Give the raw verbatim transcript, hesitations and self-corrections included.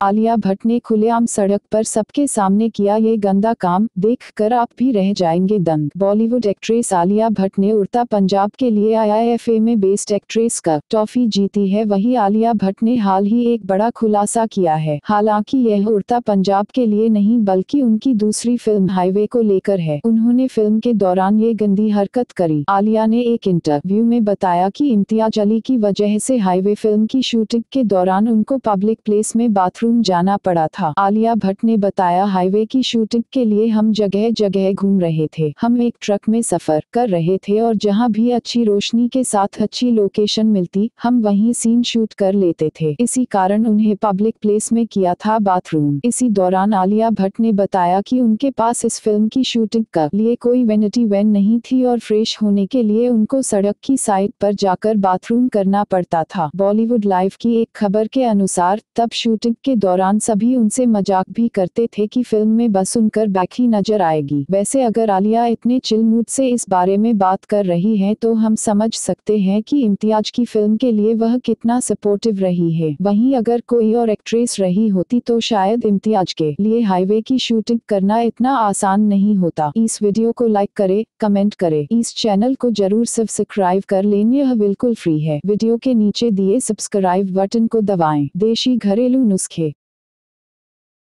आलिया भट्ट ने खुलेआम सड़क पर सबके सामने किया ये गंदा काम, देखकर आप भी रह जाएंगे दंग। बॉलीवुड एक्ट्रेस आलिया भट्ट ने उड़ता पंजाब के लिए आई आई एफ ए में बेस्ट एक्ट्रेस का ट्रॉफी जीती है। वहीं आलिया भट्ट ने हाल ही एक बड़ा खुलासा किया है। हालांकि यह उड़ता पंजाब के लिए नहीं बल्कि उनकी दूसरी फिल्म हाईवे को लेकर है। उन्होंने फिल्म के दौरान ये गंदी हरकत करी। आलिया ने एक इंटरव्यू में बताया कि इम्तियाज अली की वजह से हाईवे फिल्म की शूटिंग के दौरान उनको पब्लिक प्लेस में बाथरूम जाना पड़ा था। आलिया भट्ट ने बताया, हाईवे की शूटिंग के लिए हम जगह जगह घूम रहे थे। हम एक ट्रक में सफर कर रहे थे और जहां भी अच्छी रोशनी के साथ अच्छी लोकेशन मिलती हम वहीं सीन शूट कर लेते थे। इसी कारण उन्हें पब्लिक प्लेस में किया था बाथरूम। इसी दौरान आलिया भट्ट ने बताया कि उनके पास इस फिल्म की शूटिंग का लिए कोई वैनिटी वैन नहीं थी और फ्रेश होने के लिए उनको सड़क की साइड पर जाकर बाथरूम करना पड़ता था। बॉलीवुड लाइव की एक खबर के अनुसार तब शूटिंग के दौरान सभी उनसे मजाक भी करते थे कि फिल्म में बस उनकर बैक ही नजर आएगी। वैसे अगर आलिया इतने चिल मूड से इस बारे में बात कर रही हैं तो हम समझ सकते हैं कि इम्तियाज की फिल्म के लिए वह कितना सपोर्टिव रही है। वहीं अगर कोई और एक्ट्रेस रही होती तो शायद इम्तियाज के लिए हाईवे की शूटिंग करना इतना आसान नहीं होता। इस वीडियो को लाइक करे, कमेंट करे, इस चैनल को जरूर सब्सक्राइब कर लें, यह बिल्कुल फ्री है। वीडियो के नीचे दिए सब्सक्राइब बटन को दबाएं। देशी घरेलू नुस्खे।